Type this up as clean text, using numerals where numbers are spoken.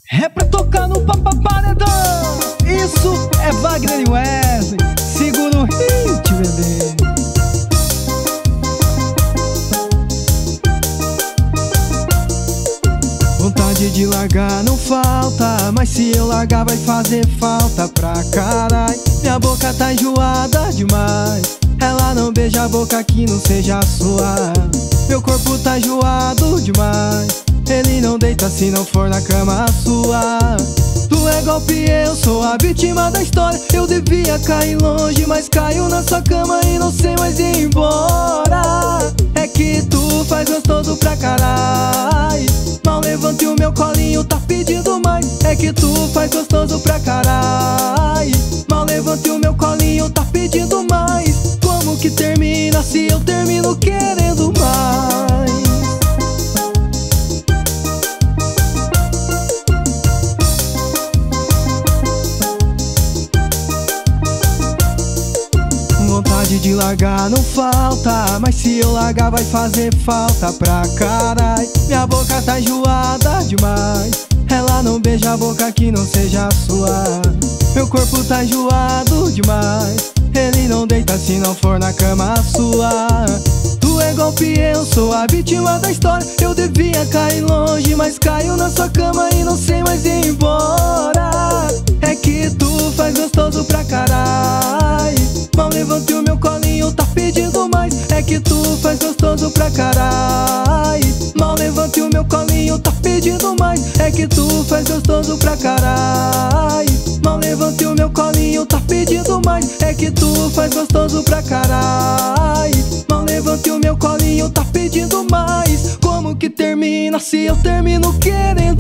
É pra tocar no paredão. Isso é Wagner e Wesley. Segura o hit, bebê. Vontade de largar não falta, mas se eu largar vai fazer falta pra carai. Minha boca tá enjoada demais. Ela não beija a boca que não seja sua. Meu corpo tá enjoado demais. Ele não deita se não for na cama sua. Tu é golpe, eu sou a vítima da história. Eu devia cair longe, mas caio na sua cama e não sei mais ir embora. É que tu faz gostoso pra carai. Mal levante o meu colinho, tá pedindo mais. É que tu faz gostoso pra carai. Mal levante o meu colinho, tá pedindo mais. Como que termina se eu termino querendo mais? Vontade de largar não falta, mas se eu largar vai fazer falta pra carai. Minha boca tá enjoada demais. Ela não beija a boca que não seja sua. Meu corpo tá enjoado demais. Ele não deita se não for na cama sua. Tu é golpe, eu sou a vítima da história. Eu devia cair longe, mas caio na sua cama e não sei mais ir embora. É que tu faz gostoso pra carai. Mal levante o meu colinho, tá pedindo mais. É que tu faz gostoso pra carai. Mal levante o meu colinho, tá pedindo mais. É que tu faz gostoso pra carai. Mal levante o meu colinho, tá pedindo mais. É que tu faz gostoso pra carai. Mal levante o meu colinho, tá pedindo mais. Como que termina se eu termino querendo